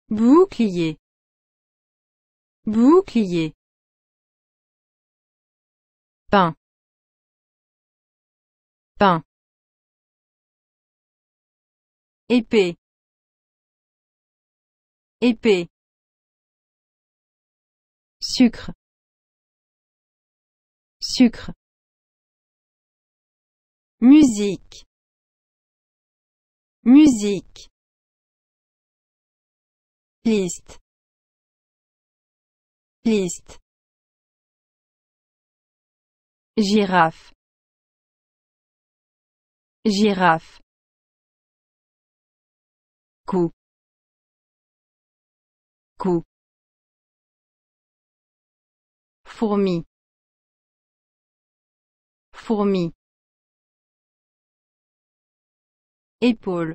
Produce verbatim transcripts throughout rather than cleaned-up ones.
Bouclier. Bouclier. Pain. Pain. Épée. Épée. Sucre. Sucre. Musique. Musique. Liste. Liste. Girafe. Girafe. Cou. Cou. Fourmi. Fourmi. Épaule.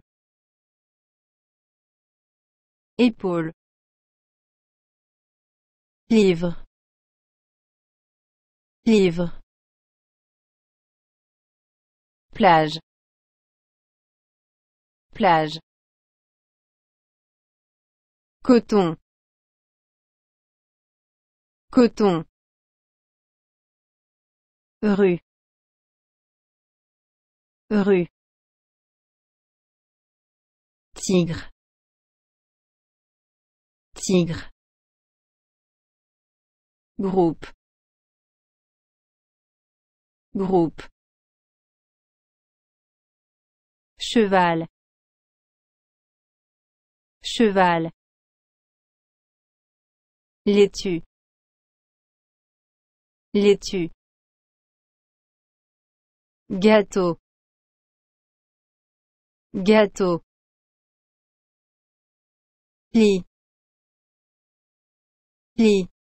Épaule. Livre. Livre. Plage. Plage. Coton. Coton. Rue. Rue. Tigre. Tigre. Groupe. Groupe. Cheval. Cheval. Laitue. Laitue. Gâteau. Gâteau. Lit. Lit.